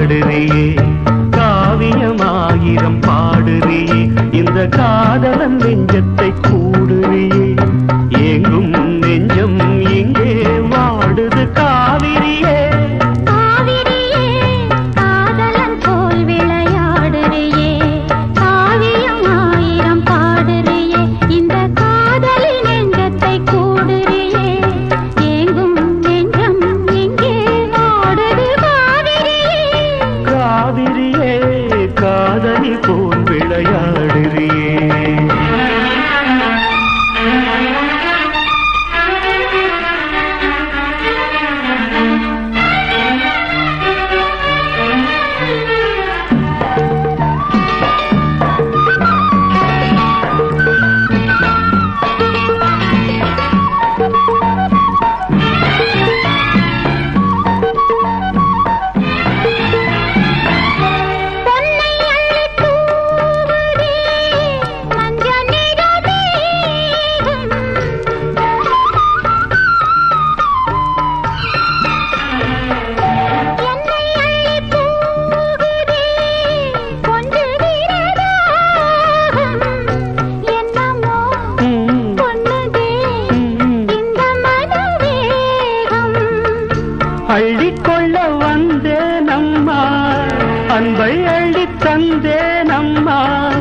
விளையாடுறியே, காவியமாயிரம் பாடுறியே, இந்த காதலன் நெஞ்சத்தை கூடுறியே, எங்கும் நெஞ்சம் இங்கே வாடுது காவிரியே. காதலன் போல் விளையாடுறியே, காவியமாயிரம் பாடுறியே, இந்த காதலின் நெஞ்சத்தை கூடுறியே, எங்கும் நெஞ்சம் இங்கே வாடுது காவிரியே. காவிரியே காதலி போல் விளையாடுறியே. அள்ளிக்கொள்ள வந்தேனம்மா, அன்பை அள்ளி தந்தேனம்மா,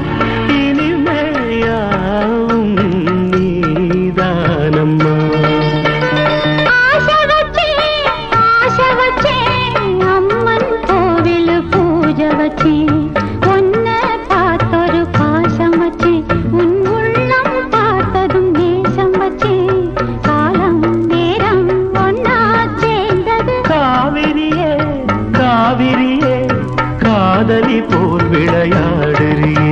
இனிமேயாவும் நீதானம்மா. ஆசை வச்சே அம்மன் கோவில் பூஜை வச்சே, உன்னை பார்த்தொரு பாசம் வச்சே, உன் உள்ளம் பார்த்ததும் நேசம் வச்சே, காலம் நேரம் ஒன்னா சேர்ந்தது. காவிரியே காவிரியே காதலி போல் விளையாடுறியே.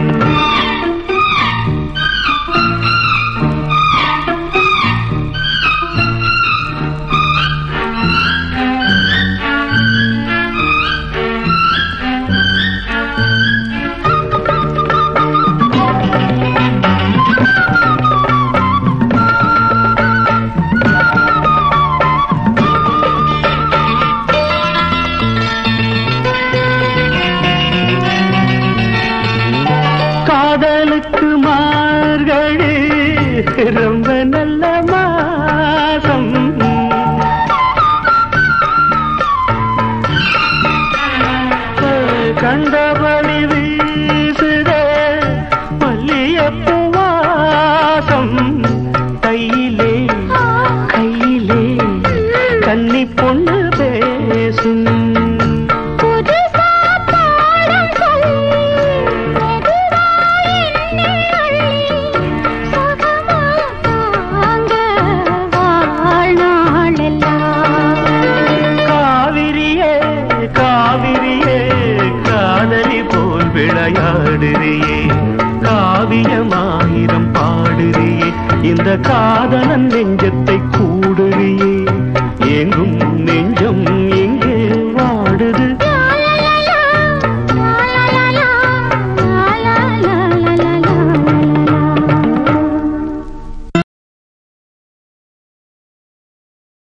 காதலுக்கு மார்கழி ரொம்ப நல்ல மாசம், கண்டபடி வீசுதே மல்லிகைப்பூ வாசம், கையிலே கையிலே கன்னி பொண்ணு பேசும். காவிரியே காதலி போல் விளையாடுறியே, காவியமாயிரம் பாடுறியே, இந்த காதலன் நெஞ்ச